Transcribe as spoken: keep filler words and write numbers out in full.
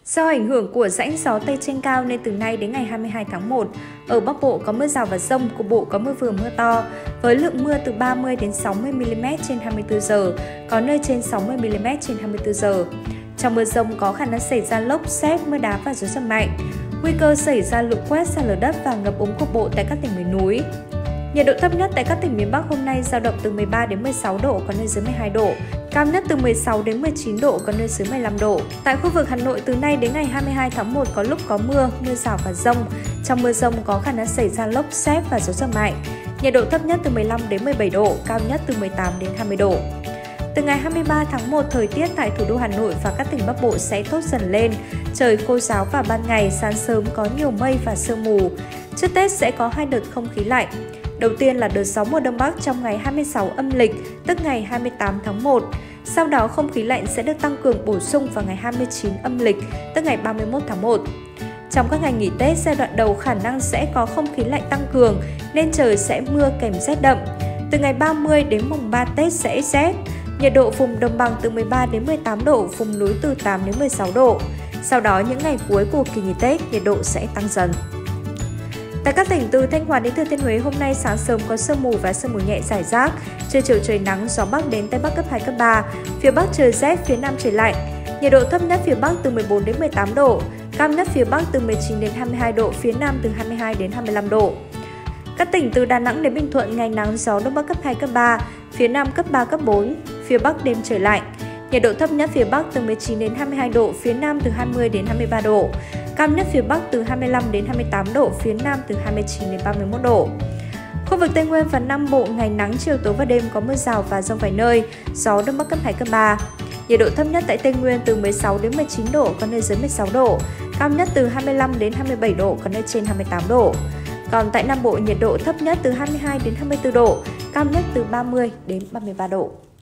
Do ảnh hưởng của rãnh gió Tây trên cao nên từ nay đến ngày hai mươi hai tháng một, ở Bắc Bộ có mưa rào và dông, cục bộ có mưa vừa mưa to, với lượng mưa từ ba mươi đến sáu mươi mi-li-mét trên hai mươi tư giờ, có nơi trên sáu mươi mi-li-mét trên hai mươi tư giờ. Trong mưa dông có khả năng xảy ra lốc, sét, mưa đá và gió giật mạnh. Nguy cơ xảy ra lũ quét, sạt lở đất và ngập úng cục bộ tại các tỉnh miền núi. Nhiệt độ thấp nhất tại các tỉnh miền Bắc hôm nay dao động từ mười ba đến mười sáu độ, có nơi dưới mười hai độ. Cao nhất từ mười sáu đến mười chín độ, có nơi dưới mười lăm độ. Tại khu vực Hà Nội từ nay đến ngày hai mươi hai tháng một có lúc có mưa, mưa rào và dông. Trong mưa dông có khả năng xảy ra lốc, sét và gió giật mạnh. Nhiệt độ thấp nhất từ mười lăm đến mười bảy độ, cao nhất từ mười tám đến hai mươi độ. Từ ngày hai mươi ba tháng một, thời tiết tại thủ đô Hà Nội và các tỉnh Bắc Bộ sẽ tốt dần lên. Trời khô ráo và ban ngày, sáng sớm có nhiều mây và sương mù. Trước Tết sẽ có hai đợt không khí lạnh. Đầu tiên là đợt gió mùa Đông Bắc trong ngày hai mươi sáu âm lịch, tức ngày hai mươi tám tháng một. Sau đó không khí lạnh sẽ được tăng cường bổ sung vào ngày hai mươi chín âm lịch, tức ngày ba mươi mốt tháng một. Trong các ngày nghỉ Tết, giai đoạn đầu khả năng sẽ có không khí lạnh tăng cường nên trời sẽ mưa kèm rét đậm. Từ ngày ba mươi đến mùng ba Tết sẽ rét. Nhiệt độ vùng đồng bằng từ mười ba đến mười tám độ, vùng núi từ tám đến mười sáu độ. Sau đó những ngày cuối của kỳ nghỉ Tết, nhiệt độ sẽ tăng dần. Tại các tỉnh từ Thanh Hóa đến Thừa Thiên Huế, hôm nay sáng sớm có sương mù và sương mù nhẹ rải rác, trưa chiều trời nắng, gió Bắc đến Tây Bắc cấp hai, cấp ba, phía Bắc trời rét, phía Nam trời lạnh. Nhiệt độ thấp nhất phía Bắc từ mười bốn đến mười tám độ, cao nhất phía Bắc từ mười chín đến hai mươi hai độ, phía Nam từ hai mươi hai đến hai mươi lăm độ. Các tỉnh từ Đà Nẵng đến Bình Thuận ngày nắng, gió Đông Bắc cấp hai, cấp ba, phía Nam cấp ba, cấp bốn, phía Bắc đêm trời lạnh. Nhiệt độ thấp nhất phía Bắc từ mười chín đến hai mươi hai độ, phía Nam từ hai mươi đến hai mươi ba độ. Cao nhất phía Bắc từ hai mươi lăm đến hai mươi tám độ, phía Nam từ hai mươi chín đến ba mươi mốt độ. Khu vực Tây Nguyên và Nam Bộ ngày nắng, chiều tối và đêm có mưa rào và dông vài nơi, gió Đông Bắc cấp hai, cấp ba. Nhiệt độ thấp nhất tại Tây Nguyên từ mười sáu đến mười chín độ, có nơi dưới mười sáu độ. Cao nhất từ hai mươi lăm đến hai mươi bảy độ, có nơi trên hai mươi tám độ. Còn tại Nam Bộ nhiệt độ thấp nhất từ hai mươi hai đến hai mươi tư độ, cao nhất từ ba mươi đến ba mươi ba độ.